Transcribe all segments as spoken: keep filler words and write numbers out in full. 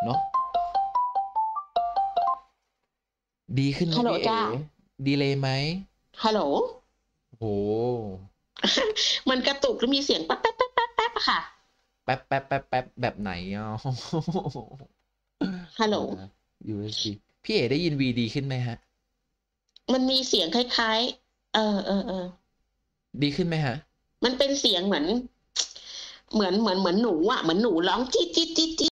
เนาะดีขึ้นไหมฮัลโหลพี่เอ๋จ้าดีเลยไหมฮัลโหลโหมันกระตุกแล้วมีเสียงแป๊บแป๊บแป๊บแป๊บแป๊บอะค่ะแป๊บแป๊บแป๊บแป๊บแบบไหนอ่ะฮัลโหลเดี๋ยวนะ ยู เอส บี พี่เอ๋ได้ยินวีดีขึ้นไหมฮะมันมีเสียงคล้ายๆเออเออเออดีขึ้นไหมฮะมันเป็นเสียงเหมือน เหมือนเหมือนเหมือนหนูอะเหมือนหนูร้องจี๊ดจี๊ดจี๊ดจี๊ด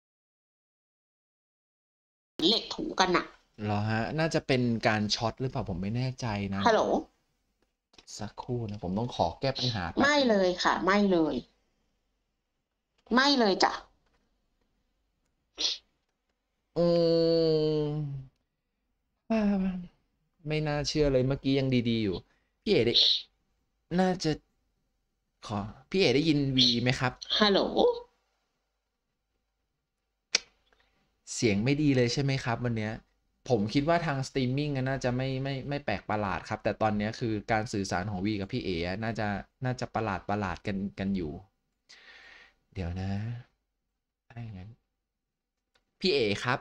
เหล็กถูกันอะเหรอฮะน่าจะเป็นการช็อตหรือเปล่าผมไม่แน่ใจนะฮัลโหลสักครู่นะผมต้องขอแก้ปัญหาแป๊บไม่เลยค่ะ ไม่เลย ไม่เลยจ้ะอืมอ่าไม่น่าเชื่อเลยเมื่อกี้ยังดีๆอยู่พี่เอ๋ได้น่าจะขอพี่เอ๋ได้ยินวีไหมครับฮัลโหลเสียงไม่ดีเลยใช่ไหมครับวันเนี้ยผมคิดว่าทางสตรีมมิ่งน่าจะไม่ไม่ไม่แปลกประหลาดครับแต่ตอนนี้คือการสื่อสารของวีกับพี่เอ๋น่าจะน่าจะประหลาดประหลาดกันกันอยู่เดี๋ยวนะถ้าอย่างนั้นพี่เอ๋ครับ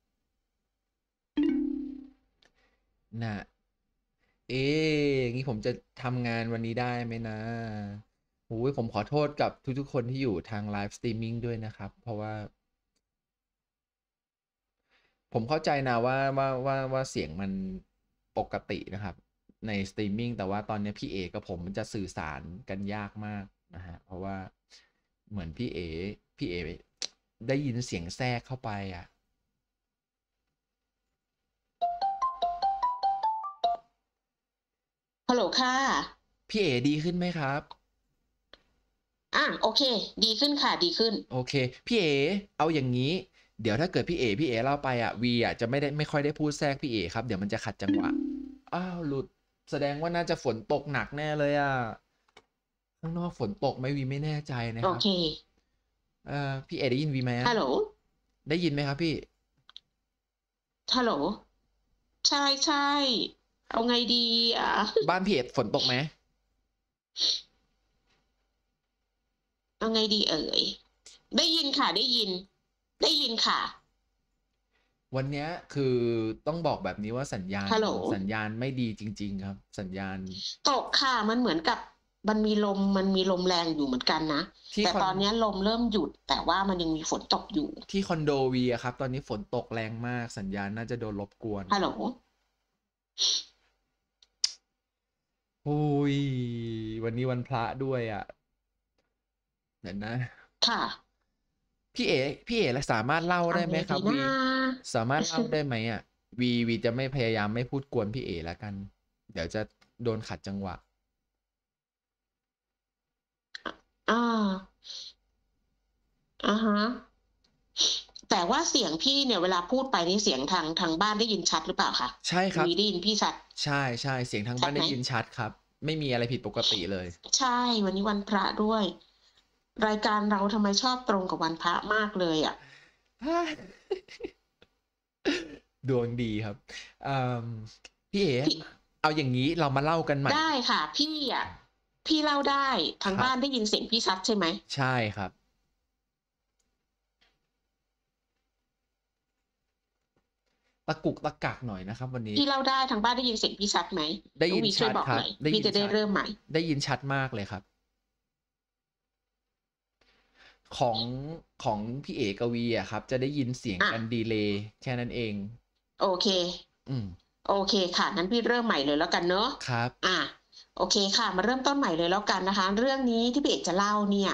น่ะเอ๊ะอย่างนี้ผมจะทำงานวันนี้ได้ไหมนะโอ้ยผมขอโทษกับทุกๆคนที่อยู่ทางไลฟ์สตรีมมิ่งด้วยนะครับเพราะว่า ผมเข้าใจนะว่าว่าว่าว่าเสียงมันปกตินะครับในสตรีมมิ่งแต่ว่าตอนนี้พี่เอกับผมมันจะสื่อสารกันยากมากนะฮะเพราะว่าเหมือนพี่เอพี่เอได้ยินเสียงแทรกเข้าไปอ่ะฮัลโหลค่ะพี่เอดีขึ้นไหมครับอ่ะโอเค ดีขึ้นค่ะ ดีขึ้นโอเคพี่เอเอาอย่างนี้เดี๋ยวถ้าเกิดพี่เอพี่เอเล่าไปอ่ะวีอ่ะจะไม่ได้ไม่ค่อยได้พูดแทรกพี่เอครับเดี๋ยวมันจะขัดจังหวะอ้าวหลุดแสดงว่าน่าจะฝนตกหนักแน่เลยอ่ะข้างนอกฝนตกไหมวีไม่แน่ใจนะครับโอเคเอ่อพี่เอได้ยินวีไหมฮัลโหลได้ยินไหมครับพี่ฮัลโหลใช่ใช่เอาไงดีอ่ะบ้านพี่เอฝนตกไหมเอาไงดีเอ่ยได้ยินค่ะได้ยิน ได้ยินค่ะวันเนี้ยคือต้องบอกแบบนี้ว่าสัญญาณฮัลโหลสัญญาณไม่ดีจริงๆครับสัญญาณตกค่ะมันเหมือนกับมันมีลมมันมีลมแรงอยู่เหมือนกันนะที่คอนแต่ตอนนี้ลมเริ่มหยุดแต่ว่ามันยังมีฝนตกอยู่ที่คอนโดวีอะครับตอนนี้ฝนตกแรงมากสัญญาณน่าจะโดนรบกวนฮัลโหลโอ้ยวันนี้วันพระด้วยอ่ะเดี๋ยวนะค่ะพี่เอพี่เอสามารถเล่าเอาได้ไหไงดีนะมครับวีสามารถเล่าได้ไหมอ่ะวีวีจะไม่พยายามไม่พูดกวนพี่เอแล้วกันเดี๋ยวจะโดนขัดจังหวะอ่าอ่าฮะแต่ว่าเสียงพี่เนี่ยเวลาพูดไปนี่เสียงทางทางบ้านได้ยินชัดหรือเปล่าคะใช่ครับวีได้ยินพี่ชัดใช่ใช่เสียงทางบ้านชัดไหมได้ยินชัดครับไม่มีอะไรผิดปกติเลยใช่วันนี้วันพระด้วยรายการเราทำไมชอบตรงกับวันพระมากเลยอ่ะดวงดีครับอืมพี่เอ๋พี่เอาอย่างนี้เรามาเล่ากันใหม่ได้ค่ะพี่อ่ะพี่เล่าได้ทางครับบ้านได้ยินเสียงพี่ชัดใช่ไหมใช่ครับตะกุกตะกักหน่อยนะครับวันนี้พี่เล่าได้ทางบ้านได้ยินเสียงพี่ชัดไหมได้ยินน้องวีช่วชัดครับยบอกหน่อยได้พี่จะได้ยินชัดเริ่มใหม่ได้ยินชัดมากเลยครับของของพี่เอกวีอะครับจะได้ยินเสียงอ่ะกันดีเลย์แค่นั้นเองโอเคอืมโอเคค่ะงั้นพี่เริ่มใหม่เลยแล้วกันเนอะครับอ่ะโอเคค่ะมาเริ่มต้นใหม่เลยแล้วกันนะคะเรื่องนี้ที่พี่เอกจะเล่าเนี่ย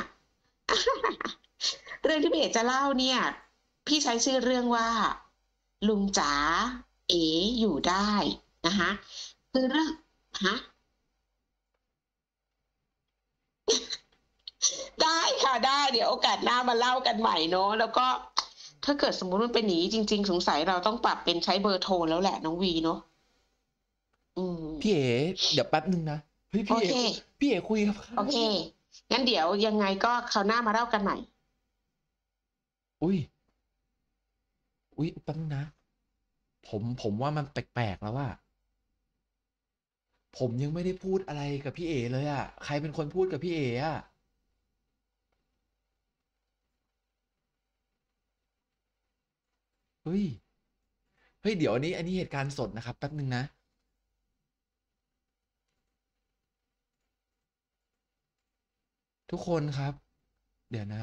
เรื่องที่พี่เอกจะเล่าเนี่ยพี่ใช้ชื่อเรื่องว่าลุงจ๋าเอ๋อยู่ได้นะคะคือเรื่องฮะได้ค่ะได้เดี๋ยวโอกาสหน้ามาเล่ากันใหม่เนาะแล้วก็ถ้าเกิดสมมุติมันเป็นอย่างนี้จริงๆสงสัยเราต้องปรับเป็นใช้เบอร์โทรแล้วแหละน้องวีเนาะอืมพี่เอ๋เดี๋ยวแป๊บนึงนะเฮ้ยโอพี่เอ๋เคพี่เอ๋คุยกับใครโอเคงั้นเดี๋ยวยังไงก็คราวหน้ามาเล่ากันใหม่อุ้ยอุ้ยแป๊บนึงนะผมผมว่ามันแปลกๆแล้วว่าผมยังไม่ได้พูดอะไรกับพี่เอ๋เลยอะใครเป็นคนพูดกับพี่เอ๋อะเฮ้ยเฮ้ยเดี๋ยวอันนี้อันนี้เหตุการณ์สดนะครับแป๊บหนึ่งนะ ทุกคนครับ เดี๋ยวนะ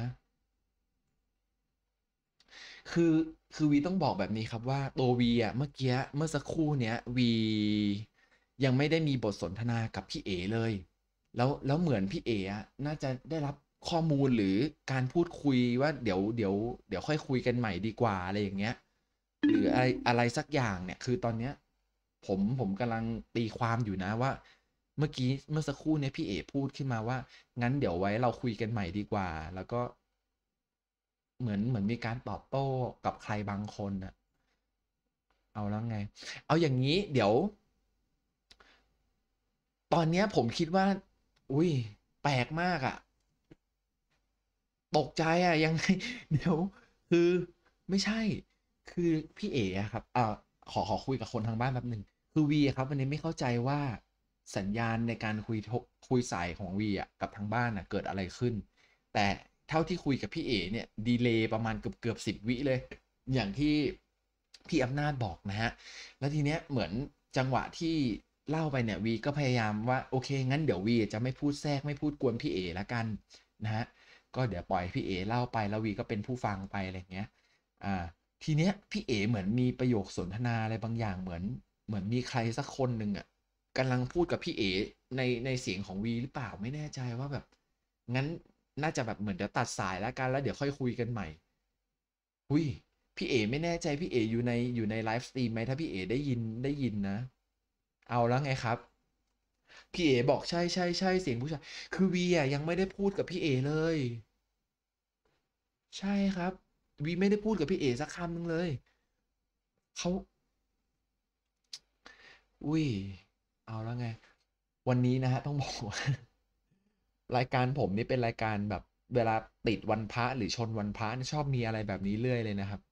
คือคือวีต้องบอกแบบนี้ครับว่าตัววีอ่ะเมื่อกี้เมื่อสักครู่เนี้ยวียังไม่ได้มีบทสนทนากับพี่เอเลยแล้วแล้วเหมือนพี่เออะน่าจะได้รับข้อมูลหรือการพูดคุยว่าเดี๋ยวเดี๋ยวเดี๋ยวค่อยคุยกันใหม่ดีกว่าอะไรอย่างเงี้ยหรืออะไรอะไรสักอย่างเนี่ยคือตอนเนี้ยผมผมกำลังตีความอยู่นะว่าเมื่อกี้เมื่อสักครู่เนี้ยพี่เอพูดขึ้นมาว่างั้นเดี๋ยวไว้เราคุยกันใหม่ดีกว่าแล้วก็ เหมือนเหมือนมีการตอบโต้กับใครบางคนน่ะเอาแล้วไงเอาอย่างนี้เดี๋ยวตอนเนี้ยผมคิดว่าอุ้ยแปลกมากอะตกใจอะยังไงเดี๋ยวคือไม่ใช่คือพี่เอ๋อะครับอ่าขอขอคุยกับคนทางบ้านแป๊บหนึ่งคือวีอะครับวันนี้ไม่เข้าใจว่าสัญญาณในการคุยโทรคุยสายของวีอะกับทางบ้านอะเกิดอะไรขึ้นแต่เท่าที่คุยกับพี่เอ๋เนี่ยดีเลย์ประมาณเกือบเกือบสิบวิเลย อย่างที่พี่อำนาจบอกนะฮะแล้วทีเนี้ยเหมือนจังหวะที่เล่าไปเนี่ยวีก็พยายามว่าโอเคงั้นเดี๋ยววีจะไม่พูดแทรกไม่พูดกวนพี่เอแล้วกันนะฮะก็เดี๋ยวปล่อยพี่เอเล่าไปแล้ววีก็เป็นผู้ฟังไปอะไรเงี้ยอ่าทีเนี้ยพี่เอเหมือนมีประโยคสนทนาอะไรบางอย่างเหมือนเหมือนมีใครสักคนหนึ่งอ่ะกำลังพูดกับพี่เอในในเสียงของวีหรือเปล่าไม่แน่ใจว่าแบบงั้นน่าจะแบบเหมือนเดี๋ยวตัดสายแล้วกันแล้วเดี๋ยวค่อยคุยกันใหม่ อุ้ยพี่เอไม่แน่ใจพี่เออยู่ในอยู่ในไลฟ์สตรีมไหมถ้าพี่เอได้ยินได้ยินนะเอาแล้วไงครับพี่เอบอกใช่ใช่ใช่เสียงผู้ชายคือวีอ่ะยังไม่ได้พูดกับพี่เอเลยใช่ครับวีไม่ได้พูดกับพี่เอสักคำหนึงเลยเขาอุ้ยเอาแล้วไงวันนี้นะฮะต้องบอกว่ารายการผมนี่เป็นรายการแบบเวลาติดวันพระหรือชนวันพระนี่ชอบมีอะไรแบบนี้เรื่อยเลยนะครับ